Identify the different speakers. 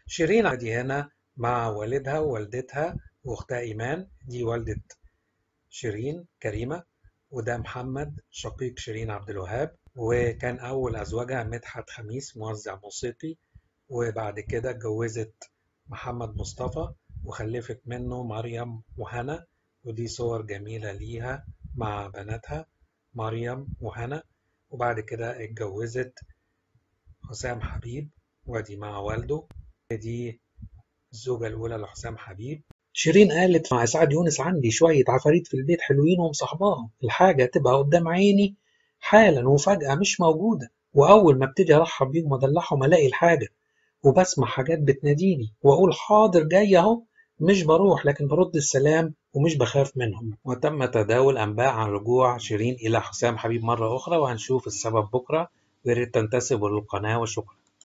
Speaker 1: شيرين عادي هنا مع والدها ووالدتها واختها إيمان، دي والدة شيرين كريمة، وده محمد شقيق شيرين عبد الوهاب، وكان أول أزواجها مدحت خميس موزع موسيقي، وبعد كده اتجوزت محمد مصطفى وخلفت منه مريم وهنا، ودي صور جميلة ليها مع بناتها مريم وهنا. وبعد كده اتجوزت حسام حبيب، ودي مع والده، دي الزوجة الأولى لحسام حبيب. شيرين قالت مع إسعاد يونس عندي شوية عفاريت في البيت حلوين ومصاحباهم، الحاجة تبقى قدام عيني حالا وفجأة مش موجودة، وأول ما ابتدي أرحب بيهم وأدلعهم ألاقي الحاجة، وبسمع حاجات بتناديني وأقول حاضر جاي أهو، مش بروح لكن برد السلام ومش بخاف منهم. وتم تداول أنباء عن رجوع شيرين إلى حسام حبيب مرة أخرى، وهنشوف السبب بكرة، وياريت تنتسبوا للقناة، وشكرا.